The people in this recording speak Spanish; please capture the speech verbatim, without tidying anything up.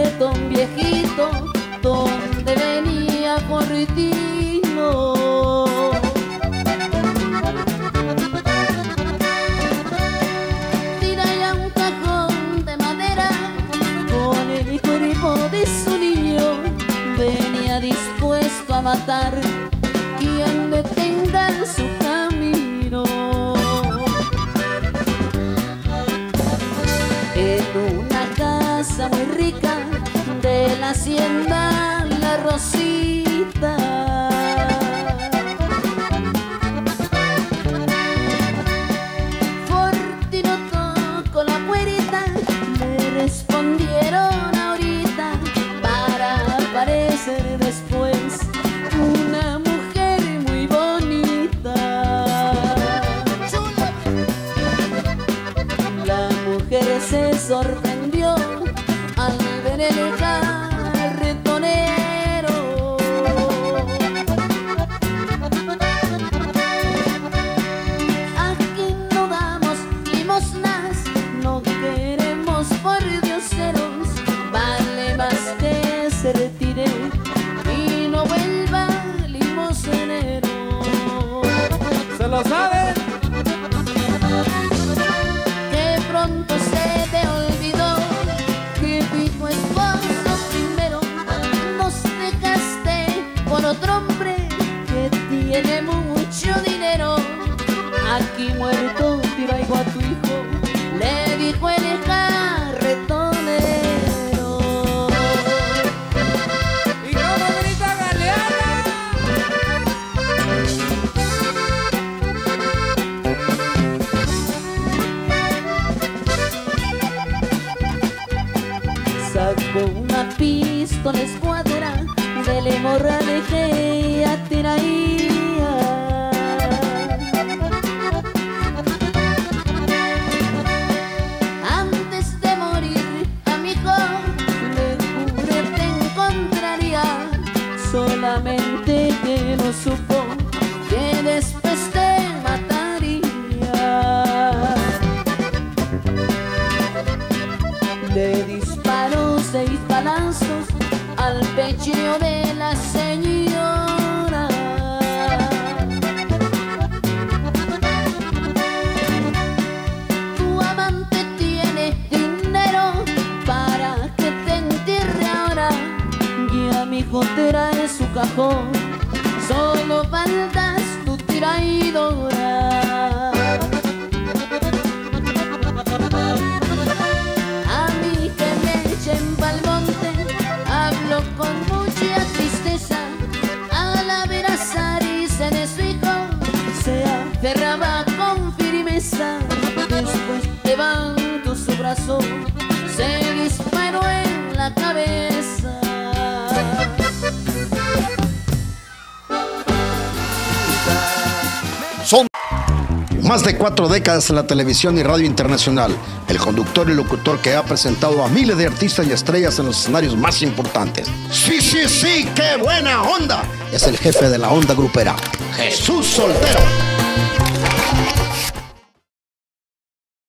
muerto un viejito donde venía corritino. Tira ya un cajón de madera con el cuerpo de su niño, venía dispuesto a matar quien detenga su camino. En una casa muy rica de la hacienda La Rosita, Fortino tocó la puerta, le respondieron ahorita para aparecer después una mujer muy bonita. La mujer se sorprendió al ver el carretonero. Aquí no damos limosnas, no queremos por dioseros, vale más que se retire y no vuelva limosnero. ¿Se lo saben? Que pronto se te olvidó que fui tu esposo primero, nos dejaste por otro hombre que tiene mucho dinero. Aquí muerto traigo a tu hijo, le dijo el carretonero. ¿Y cómo grita Galeana? Sacó una pistola escuadra del morral que ya traía. Antes de morir, amigo, le juré te encontraría, solamente que no supo que después te mataría. Le disparó seis balazos al pecho de la señora. Tu amante tiene dinero para que te entierre ahora, y a mi hijo trae su cajón, solo faltas tu traidora. A mí que me echen pa'l monte, hablo con mucha tristeza, al ver a Sarisen de su hijo, se aferraba con firmeza. Después levantó su brazo, se disparó en la cabeza. Son más de cuatro décadas en la televisión y radio internacional, el conductor y locutor que ha presentado a miles de artistas y estrellas en los escenarios más importantes. ¡Sí, sí, sí! ¡Qué buena onda! Es el jefe de la onda grupera, Jesús Soltero.